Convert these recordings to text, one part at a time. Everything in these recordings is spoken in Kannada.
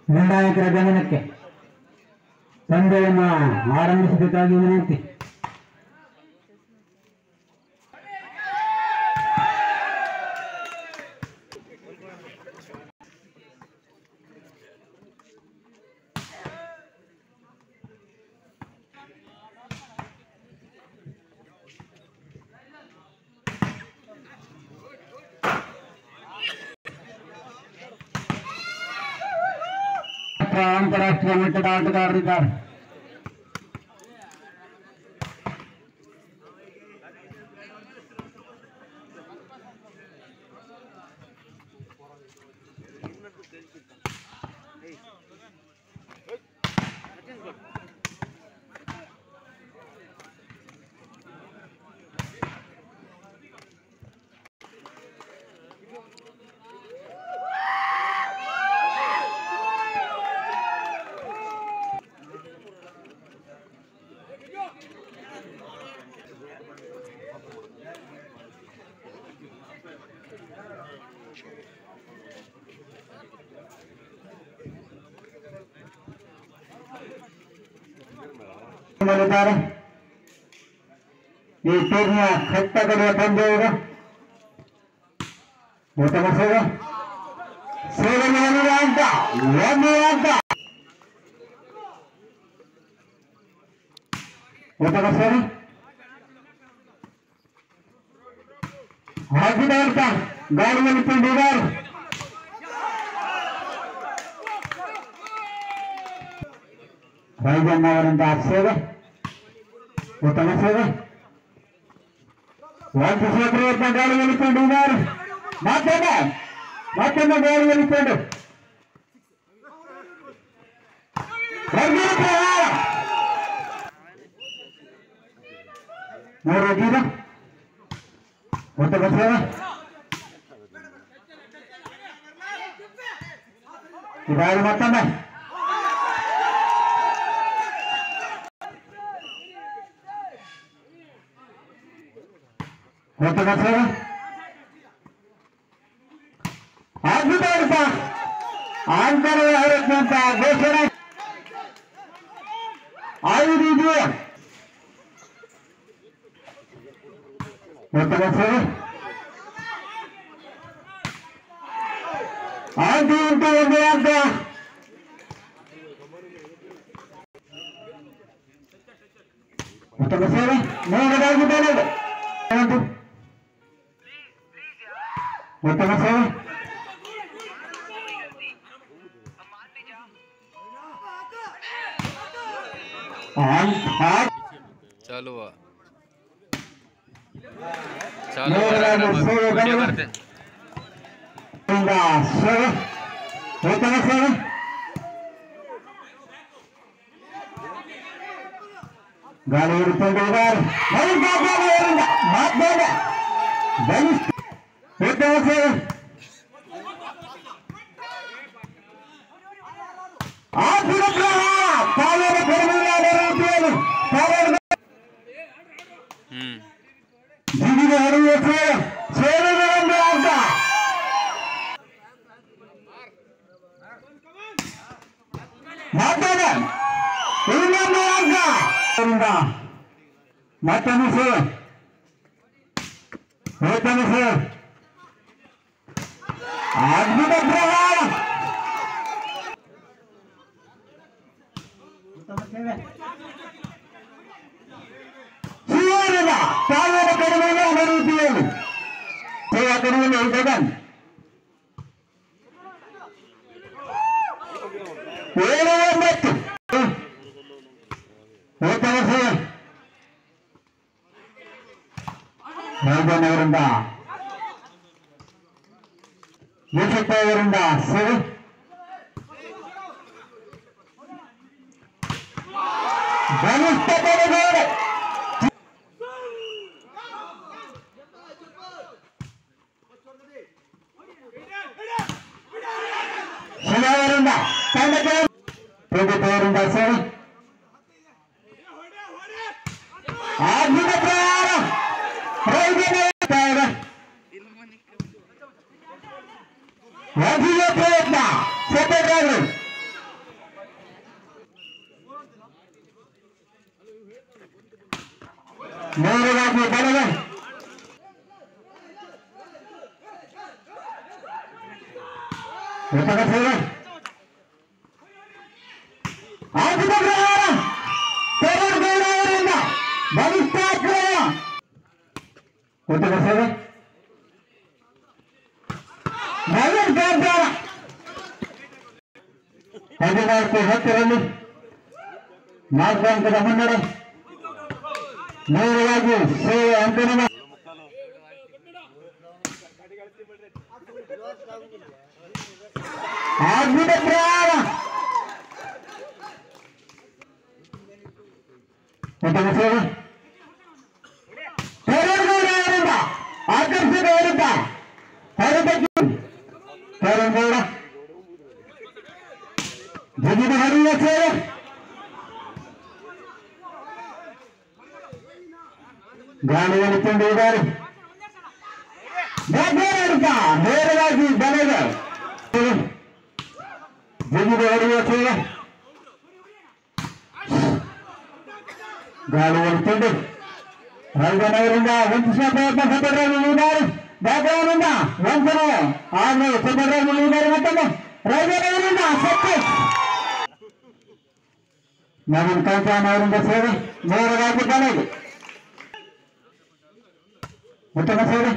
ನಿರ್ಣಾಯಕರ ಗಮನಕ್ಕೆ ಪಂದ್ಯವನ್ನು ಆರಂಭಿಸಬೇಕಾಗಿ ವಿನಂತಿ. ಅಂತಾರಾಷ್ಟ್ರೀಯ ಮಟ್ಟದ ಆಟಗಾರರಿದ್ದಾರೆ. ಈ ಟೂರ್ನಿಯ ಕಟ್ಟಗಡೆಯ ಪಂದ್ಯ ಇದು. ಉತ್ತಮ ಸೇವೆ ಸೇವೆಗೆ ಅಂತ ಉತ್ತಮ ಸೇವೆ ಹಾಕಿದ ಅಂತ ಗಾಡಿಯಲ್ಲಿ ಕೊಂಡಿದ್ದಾರೆ. ರೈಜನ್ ಅವರಿಂದ ಸೇವೆ ಉತ್ತಮ ಸೇವೆ ವಂಶೇಖರ ಗಾಳಿಯಲ್ಲಿ ಕೊಂಡಿದ್ದಾರೆ. ಮತ್ತೊಮ್ಮೆ ಗಾಳಿಯಲ್ಲಿ ಕೊಂಡು ಮೂರು ಗೀರ ಉತ್ತಮ ಸೇವೆ ಇದಾಗಿ ಮತ್ತೊಮ್ಮೆ ಉತ್ತಮ ಸೇವೆ ಅದ್ಭುತ ಆಂತರಿಕ ಹೊರತಂತ ಘೋಷಣೆ 5 ಇದೆಯೋ. ಉತ್ತಮ ಸೇವೆ ಆಂಟಿ ಅಂತ ಒಂದು ಅಂಕ. ಉತ್ತಮ ಸೇವೆ ಮೂರದಾಗಿದ್ದಾನೆ. ಉತ್ತಮ ಸೇವೆ चालू ಉತ್ತಮ ಸೇವೆ ಗಾಳಿ ಹಿಡಿದುಕೊಂಡಿದ್ದಾರೆ. ಉತ್ತಮ ಸೇವೆ ಜಿಗಿದ ಹರಿಯುವ ಸೇವೆ ಅಂತ ಮಾತಾಡ ಇನ್ನೊಂದು ಅಂಕ ಮತ್ತೊಂದು ಸೇವೆ ಉತ್ತಮ ಸೇವೆ ಅದ್ಭುತ ಪ್ರಹಾರ ಉತ್ತಮ ಸೇವೆ ಶಿವನ ತಾವರ ಕಡಿಮೆಯಲ್ಲಿ ಅಭಿವೃದ್ಧಿಯಲ್ಲಿ ಸೇವಾ ಕಡಿಮೆಯಲ್ಲಿ ಜಗನ್ 7-9 ಉತ್ತಮ ಸೇವೆ ರೈಜನ್ ಅವರಿಂದ ಯೂಸುಫ್ ಅವರಿಂದ ಸೇವೆ ಬಲಿಷ್ಠ ಪಡೆದರೆ ಶಿವರಿಂದ ತಂಡಕ್ಕೆ ಪ್ರದೀಪವರಿಂದ ಸೇವೆ ಅದ್ಭುತ ಪ್ರಹಾರ ಪ್ರಯತ್ನ ಸತ್ಯಗಾರರು ನೇರವಾಗಿ ಬಲಗೆ ಉತ್ತಮ ಸೇವೆ ಆರ್ಥಿಕ ಪ್ರಹಾರ ತೇರಗೌಡ ಅವರಿಂದ ಬಲಿಷ್ಠಾಕ್ರಮ ಉತ್ತಮ ಸೇವೆ ನವೀನ್ ಕಾಂತಾರ 14 ರನ್ 4 ಅಂಕದ ಮುನ್ನಡೆ ನೇರವಾಗಿ ಸೇವೆ ಅಂಕಣ ಅದ್ಭುತ ಪ್ರಯಾಣ ಉತ್ತಮ ಸೇವೆ ತೇರಗೌಡ ಆಕರ್ಷಕ ಹೊರಟ ತೇರಗೌಡ ಜಗಿದ ಹರಿಯ ಸೇವೆ ಗಾಳಿಯನ್ನು ತುಂಬಿದ್ದಾರೆ ನೇರವಾಗಿ ಬಲೆಗೆ ಜಗಿದ ಹರಿಯ ಸೇವೆ ಗಾಳಿಯನ್ನು ತುಂಡು ರೈತನವರಿಂದ ವಂಚಿಸುವ ಪ್ರಯತ್ನ ಸಭೆಗಳಿದ್ದಾರೆ ಬಾಬುವಿನಿಂದ ವಂಚನೆ ಆಮೇಲೆ ಸಭೆಗಳಿದ್ದಾರೆ ಮತ್ತೊಮ್ಮೆ ರೈತನವರಿಂದ ಸತ್ಯ ನವೀನ್ ಕಾಂತಾನ್ ಅವರಿಂದ ಸೇವೆ ನೇರವಾಗಿ ಬಲೆಗೆ ಉತ್ತಮ ಸೇವೆ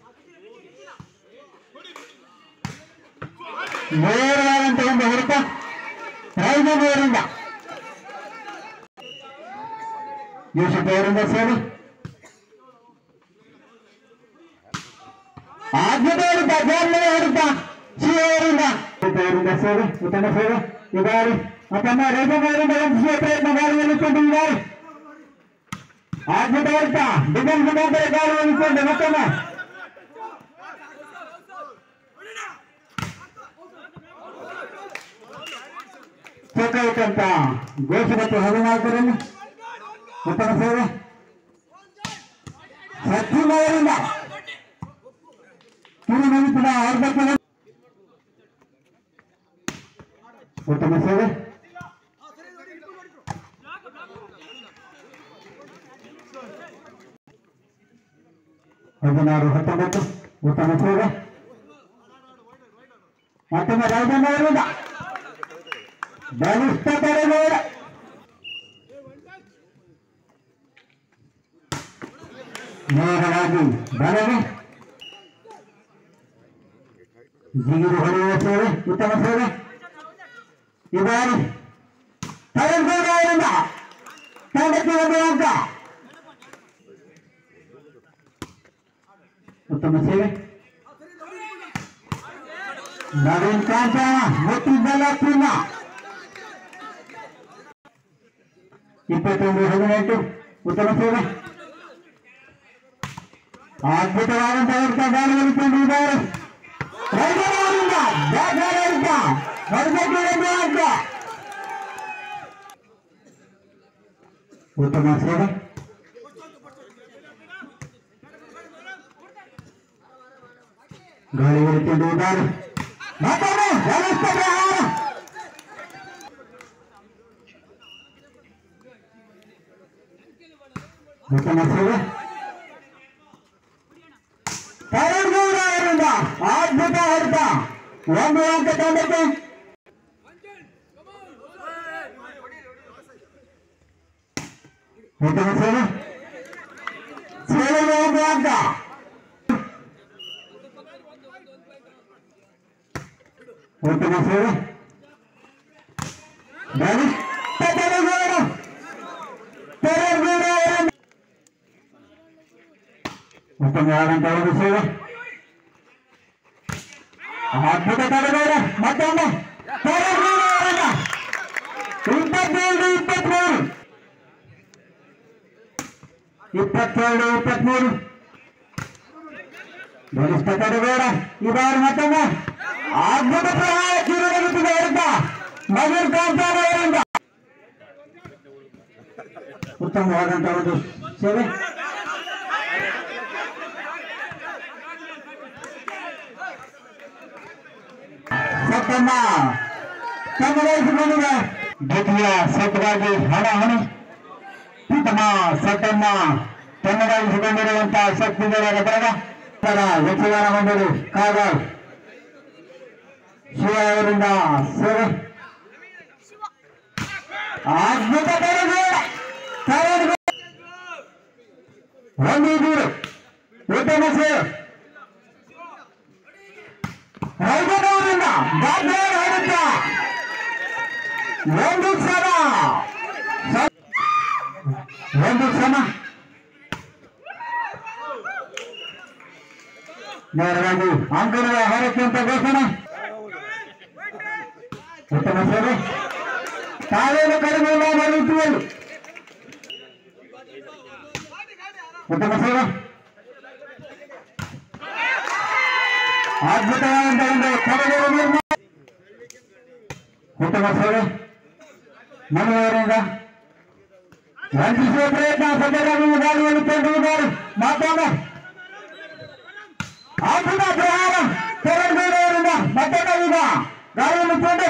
ನೇರವಾದಂತ ಒಂದು ಹೊರತ ರೈತನವರಿಂದ ಯೂಸುಫ್ ಅವರಿಂದ ಸೇವೆ ಆದ್ಯತೆ ಹೊರತ ಜಾನ್ಮನೆ ಹೊರತ ಅವರಿಂದ ಸೇವೆ ಉತ್ತಮ ಸೇವೆ ಇದ್ದಾರೆ ಮತ್ತೊಮ್ಮೆ ರೈತನವರಿಂದ ವಂಚಿಸುವ ಪ್ರಯತ್ನ ಗಾಳಿಯಲ್ಲಿ ಕೊಂಡಿದ್ದಾರೆ ಆದ್ಯತೆ ಹೊರತ ಡಿಫೆನ್ಸ್ ಮುಖಾಂತರ ಗಾಳಿಯಲ್ಲಿ ಕೊಂಡು ಮತ್ತೊಮ್ಮೆ ಚೌಕೈತಂತ ಗೋಷಿಪತ್ತು 14 ಉತ್ತಮ ಸೇವೆ ಸಚಿನ್ ಅವರಿಂದ ಕಿರುನಿಮಿತ್ತದ ಅರ್ಧಕ್ಕೆ ಉತ್ತಮ ಸೇವೆ 16-19 ಉತ್ತಮ ಸೇವೆ ಮತ್ತೊಮ್ಮೆ ರೈತನವರಿಂದ ಬಲಿಷ್ಠ ತಡೆಗೋಡ ನೇರವಾಗಿ ಬಲೆಗೆ ಜಿಗಿದು ಹೊಡೆಯುವ ಸೇವೆ ಉತ್ತಮ ಸೇವೆ ಇದಾರಿ ತಡೆಗೋಡ ಅವರಿಂದ ತಂಡಕ್ಕೆ 1 ಅಂಕ ಉತ್ತಮ ಸೇವೆ ನವೀನ್ ಕಾಂತಾನ ಮುಟ್ಟಿದ್ದಲ್ಲ ಪೂರ್ಣ 21-18 ಉತ್ತಮ ಸೇವೆ ಅದ್ಭುತವಾದಂತಹ ಗಾಳಿಯಲ್ಲಿ ಕೊಂಡಿದ್ದಾರೆ ರೈತನವರಿಂದ ಉತ್ತಮ ಸೇವೆ ಗಾಳಿಯಲ್ಲಿ ಕೊಂಡಿದ್ದಾರೆ ಮತ್ತೊಮ್ಮೆ ಬಲಿಷ್ಠ ಪ್ರಹಾರ ಉತ್ತಮ ಸೇವೆ ತೇರಗೌಡ ಅವರಿಂದ ಅದ್ಭುತ ಹೊರತ 1 ಅಂಕ ತಂಡಕ್ಕೆ ಉತ್ತಮ ಸೇವೆ ಸೇವೆಗೆ 1 ಅಂಕ ಉತ್ತಮ ಸೇವೆ ಉತ್ತಮವಾದಂತಹ ಒಂದು ಸೇವೆ ಅದ್ಭುತ ತಡೆಗೋಡ ಮತ್ತೊಮ್ಮೆ 22-23 ಬಲಿಷ್ಠ ತಡೆಗೋಡ ಇದಾರು ಮತ್ತೊಮ್ಮೆ ಅದ್ಭುತ ಪ್ರಹಾರ ಕಿರುನಗುತ್ತಿದೆ ಹೊರತ ನವೀನ್ ಕಾಂತಾನ್ ಅವರಿಂದ ಉತ್ತಮವಾದಂತಹ ಒಂದು ಸೇವೆ ಸತ್ತಮ್ಮ ಸಂಗ್ರಹಿಸಿಕೊಂಡಿದೆ ದ್ವಿತೀಯ ಸೆಟ್ಗಾಗಿ ಹಣಾಹಣಿ ಪ್ರಥಮ ಸತ್ತಮ್ಮ ತನ್ನದಾಗಿಸಿಕೊಂಡಿರುವಂತಹ ಶಕ್ತಿಗಳ ಬರಗ ಯಕ್ಷಗಾನಗೊಂಡರು ಕಾಗಾವ್ ಶಿವ ಅವರಿಂದ ಸೇವೆ ಅದ್ಭುತ ಒಂದು ದೂರು ಉತ್ತಮ ಸೇವೆ ರೈತರವರಿಂದ ಆಡುತ್ತ ಒಂದು ಶ್ರಮ ನೇರವಾಗಿ ಅಂಕಣದ ಹೊರಕ್ಕೆ ಅಂತ ಘೋಷಣೆ ಉತ್ತಮ ಸೇವೆ ತಾವೇನು ಕಡಿಮೆ ರೀತಿಯಲ್ಲಿ ಉತ್ತಮ ಸೇವೆ ಅದ್ಭುತವಾದಂತಹ ಒಂದು ಕಡಲೂರು ನಿರ್ಮಾಣ ಉತ್ತಮ ಸೇವೆ ಮನೆಯವರಿಂದ ವಂಚಿಸುವ ಪ್ರಯತ್ನ ಸದ್ಯದಲ್ಲಿ ಗಾಳಿಯಲ್ಲಿ ತಂದಿದ್ದಾರೆ ಮಾತಾಡ ಅದ್ಭುತ ಪ್ರಹಾರ ತೆರಳುಗೌಡವರಿಂದ ಮತ್ತೊಂದು ಈಗ ಗಾಳಿಯಲ್ಲಿ ತಂದು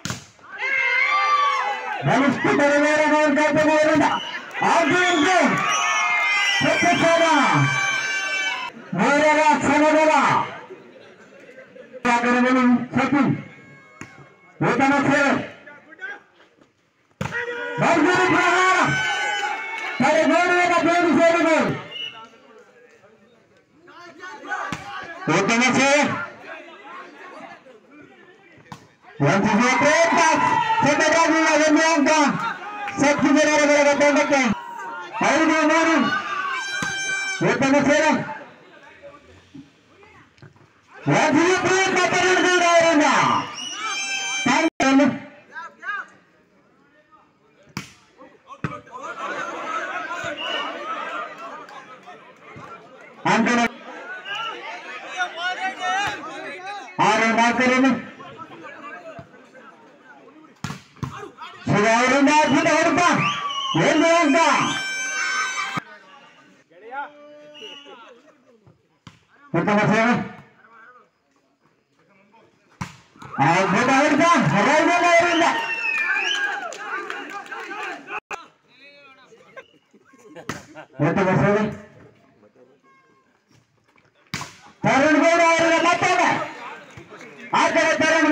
ಬಲಿಷ್ಠ ತೆರವೇರವರಿಂದ ಆರ್ಜಿಯಿಂದ ಪ್ರತ್ಯಕ್ಷ ಮೂರರ ಕ್ಷಣಗಳ ಸತಿ ಉತ್ತಮ ಸೇವೆ ಭರ್ಜರಿ ಪ್ರಹಾರ ತಲೆಗೋಡೆಯ ಬೇರು ಸೇರಿದೆ ಉತ್ತಮ ಸೇವೆ ವಂಚಿಸುವ ಪ್ರಯತ್ನ ಸದ್ಯವಾಗಿ ಒಂದು ಅಂಕ ಶಕ್ತಿ ಜನರ ತಂಡಕ್ಕೆ 5-3 ಉತ್ತಮ ಸೇವೆ ವಂಚಿಸುವ ಪ್ರಯತ್ನ ತೆರಳುಗೌಡವರಿಂದ ಅಂಕಣ 6-4 ಶಿವ ಅವರಿಂದ ಅದ್ಭುತ ಹೊಡೆತ ಒಂದು ಅಂಕ ಉತ್ತಮ ಸೇವೆ ಅದ್ಭುತ ಹೊಡೆತ ರೈತರವರಿಂದ ಉತ್ತಮ ಸೇವೆ ತರುಣ್ಗೌಡ ಅವರಿಂದ ಮತ್ತೊಮ್ಮೆ ಆ ಕಡೆ ತರುಣ್ಗೌಡ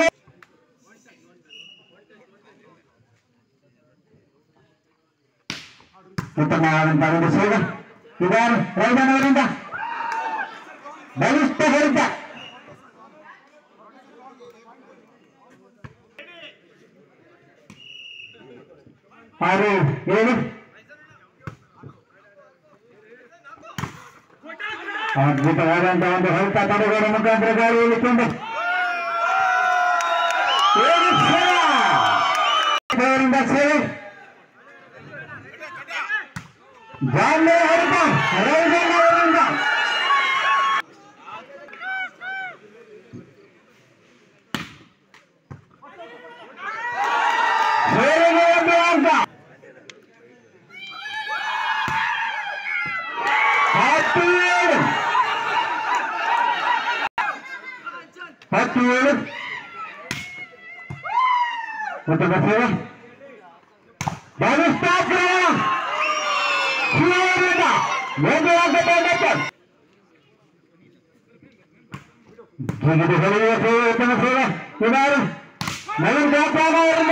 ಉತ್ತಮವಾದಂತಹ ಒಂದು ಸೇವೆ ಇದಾರು ರೈತನವರಿಂದ ಬಲಿಷ್ಠ ಹೊಡೆತ ಆರು 7 ಅದ್ಭುತವಾದಂತಹ ಒಂದು ಹೊಡೆತ ತಡೆಗಳ ಮುಖಾಂತರ ಗಾಳಿಯಲ್ಲಿ ಕೊಂಡು ಸೇವೆ ಜಾಲೆ ಹೊಡೆತ ರೈತನವರಿಂದ ಸೇವೆಗೆ ಒಂದು ಅಂಕ 17 ಉತ್ತಮ ಸೇವೆ ಬಲಿಷ್ಠ ಶಿವರಿಂದ ಒಂದು ಅಂಕ ತಂಡಕ್ಕೆ ಹೊಳೆಯುವ ಸೇವೆ ಉತ್ತಮ ಸೇವೆ ಇದಾರು ನವೀನ್ ಗಾಪಾಲ ಅವರಿಂದ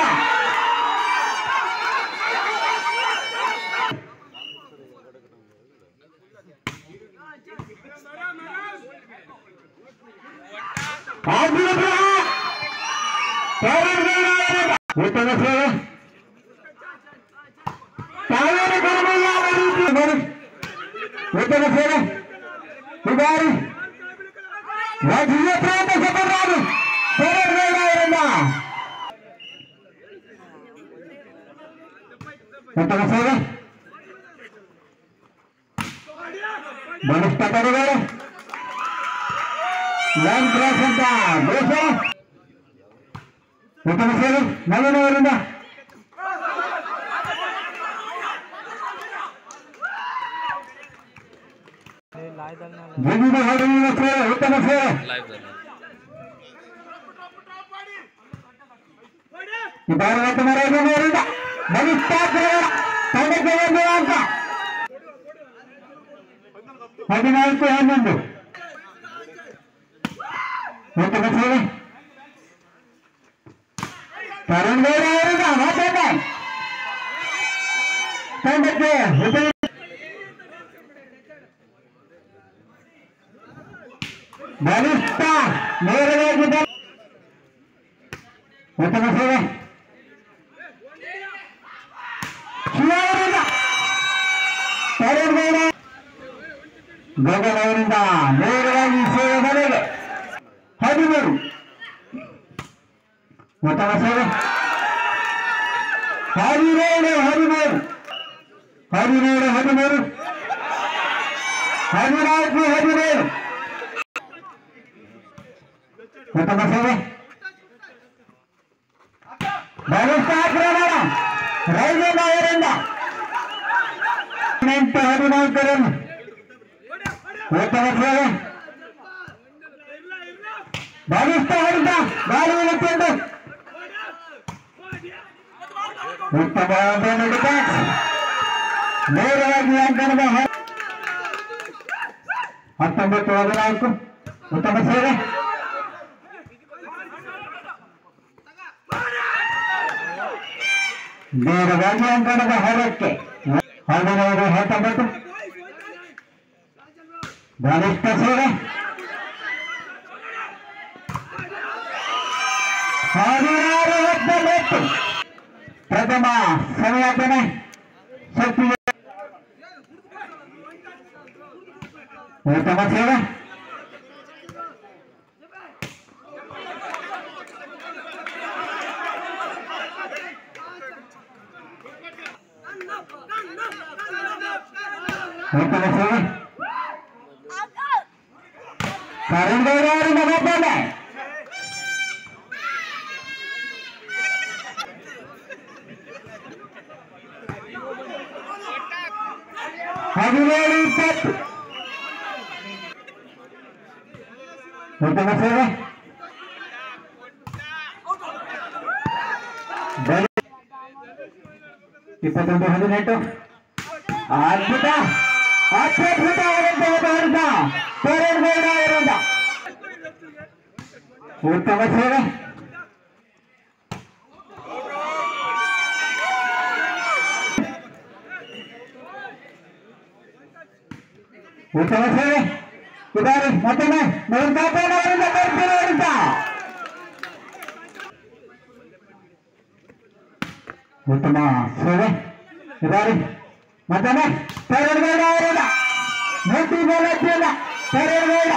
ಉತ್ತಮ ಸೇವೆ ತಾವೇನು ಕಡಿಮೆಯ ರೀತಿ ಉತ್ತಮ ಸೇವೆ ಇದಾರು ರಾಜಕೀಯ ಪ್ರಯತ್ನ ಸಫಲರಾದ ಅವರಿಂದ ಉತ್ತಮ ಸೇವೆ ಬಲಿಷ್ಠ ತಡೆಗಳು ಲೈನ್ ಕ್ರಾಸ್ ಅಂತ ದೇಶ ಉತ್ತಮ ಸೇವೆ ನವೀನ್ ಅವರಿಂದ ವಿವಿಧ ಹೊಡೆಯುವ ಸೇವೆ ಉತ್ತಮ ಸೇವೆ ಭಾರತ ಮರಾಠಿಯವರಿಂದ ಬಲಿಷ್ಠ ತಂಡಕ್ಕೆ ಒಂದು ಅಂಕ 14-11 ಉತ್ತಮ ಸೇವೆ ತರುಣ್ ಗೌಡ ಅವರಿಂದ ಮಾತಾಡ ತಂಡಕ್ಕೆ ಬಲಿಷ್ಠ ನೇರವಾಗಿ ಉತ್ತಮ ಸೇವೆ ಶಿವರಿಂದ ತರುಣ್ ಗೌಡ ಗಗನ್ ಅವರಿಂದ ನೇರವಾಗಿ ಸೇವೆ ಬರೆಗೆ 13 ಉತ್ತಮ ಸೇವೆ 14 ಉತ್ತಮ ಸೇವೆ ಬಲಿಷ್ಠ ಆಕ್ರಮಣ ರೈಲ್ವೆ ಅವರಿಂದ 14 ಉತ್ತಮ ಸೇವೆ ಬಲಿಷ್ಠ ಹೊಡೆದ ಗಾಳಿ ಇಳಿಕೊಂಡು ಉತ್ತಮವಾದ ನುಡಿತ ನೇರವಾಗಿ ಅಂಕಣದ 19-14 ಉತ್ತಮ ಸೇವೆ ನೇರವಾಗಿ ಅಂಕಣದ ಹೊರಕ್ಕೆ 19 ಬಲಿಷ್ಠ ಸೇವೆ 16-19 ಪ್ರಥಮ ಸಂಯೋಜನೆ ಶಕ್ತಿ ಉತ್ತಮ ಸೇವೆ ಉತ್ತಮ ಸೇವೆ ತರುಣ್ ಗೌಡ ಅವರಿಂದ ಮತ್ತೊಮ್ಮೆ 17-20 ಉತ್ತಮ ಸೇವೆ 21-18 ಅದ್ಭುತ ಅತ್ಯದ್ಭುತವಾದಂತಹ ತರುಣ್ ಗೌಡ ಅವರಿಂದ ಉತ್ತಮ ಸೇವೆ ಉತ್ತಮ ಸೇವೆ ಇದಾರೆ ಮತ್ತೊಮ್ಮೆ ಅವರಿಂದ ಬರ್ತಿರೋರಿಂದ ಉತ್ತಮ ಸೇವೆ ಇದಾರೆ ಮತ್ತೊಮ್ಮೆ ತರುಣ್ ಗೌಡ ಅವರಿಂದ ಮೂರ್ತಿ ಗೋಲಕ್ಕಿಲ್ಲ ತರುಣ್ ಗೌಡ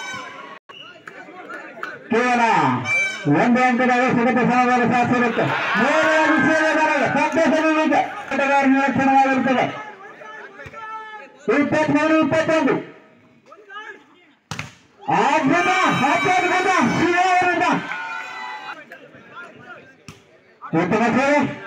ಕೇವಲ ಒಂದು ಅಂಕದ ಸಿಗತ್ತೆ ಸಮಬಲ ಶಾಸನಕ್ಕೆ ನೇರವಾಗಿ ಸೇವೆ ಬರಲು ಸಭ್ಯ ಆಟಗಾರ ನಿರೀಕ್ಷಣವಾಗಿರುತ್ತದೆ 23-21 ಅತ್ಯದ್ಭುತ ಶಿವ ಅವರಿಂದ ಉತ್ತಮ ಸೇವೆ